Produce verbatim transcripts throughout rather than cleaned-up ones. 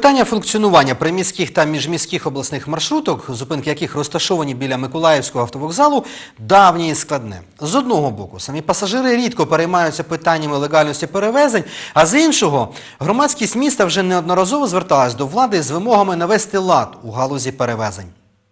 Питання функціонування приміських та міжміських обласних маршруток, зупинки яких розташовані біля Миколаївського автовокзалу, давнє і складне. З одного боку, самі пасажири рідко переймаються питаннями легальності перевезень, а з іншого, громадськість міста вже неодноразово зверталась до влади з вимогами навести лад у галузі перевезень.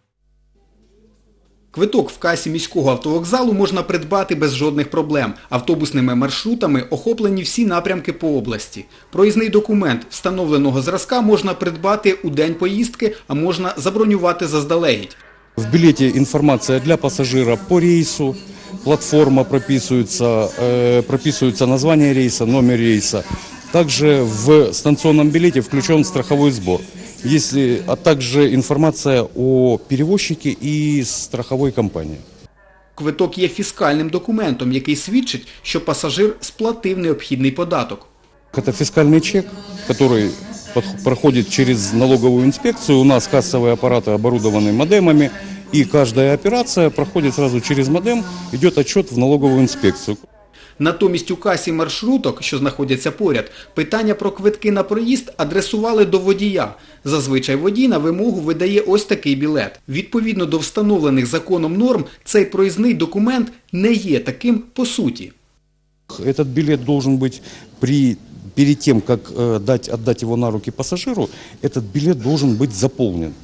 Квиток в касі міського автовокзалу можна придбати без жодних проблем. Автобусними маршрутами охоплені всі напрямки по області. Проїзний документ встановленого зразка можна придбати у день поїздки, а можна забронювати заздалегідь. В билете информация для пассажира по рейсу, платформа прописывается, э, прописывается название рейса, номер рейса. Также в станционном билете включен страховой сбор, если, а также информация о перевозчике и страховой компании. Квиток є фіскальним документом, який свідчить, що пасажир сплатив необхідний податок. Это фискальный чек, который проходит через налоговую инспекцию. У нас кассовые аппараты оборудованы модемами, и каждая операция проходит сразу через модем, идет отчет в налоговую инспекцию. Натомість у касі маршруток, що знаходяться поряд, питання про квитки на проїзд адресували до водія. Зазвичай водій на вимогу видає ось такий білет. Відповідно до встановлених законом норм, цей проїзний документ не є таким по суті. Этот билет должен быть при, перед тем, как э, дать, отдать его на руки пассажиру, этот билет должен быть заполнен.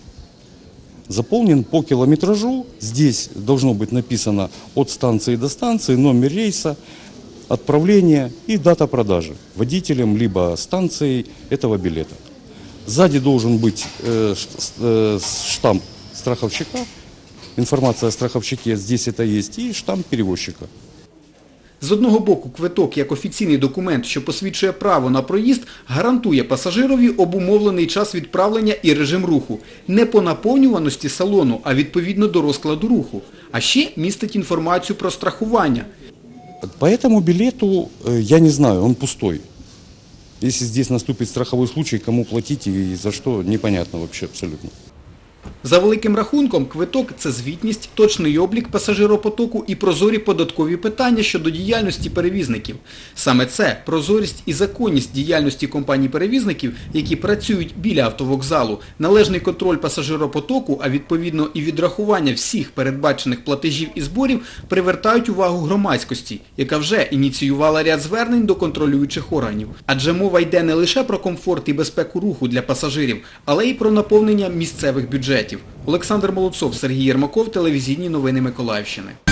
Заполнен по километражу. Здесь должно быть написано от станции до станции, номер рейса, отправление и дата продажи водителем либо станцией этого билета. Сзади должен быть э, э, штамп страховщика, информация о страховщике здесь это есть, и штамп перевозчика. З одного боку, квиток як офіційний документ, що посвідчує право на проїзд, гарантує пасажирові обумовлений час відправлення і режим руху. Не по наповнюваності салону, а відповідно до розкладу руху. А ще містить інформацію про страхування. По этому билету, я не знаю, он пустой. Если здесь наступит страховой случай, кому платить и за что, непонятно вообще абсолютно. За великим рахунком, квиток – це звітність, точний облік пасажиропотоку і прозорі податкові питання щодо діяльності перевізників. Саме це – прозорість і законність діяльності компаній-перевізників, які працюють біля автовокзалу, належний контроль пасажиропотоку, а відповідно і відрахування всіх передбачених платежів і зборів привертають увагу громадськості, яка вже ініціювала ряд звернень до контролюючих органів. Адже мова йде не лише про комфорт і безпеку руху для пасажирів, але й про наповнення місцевих бюджетів. Олександр Молодцов, Сергій Єрмаков, телевізійні новини Миколаївщини.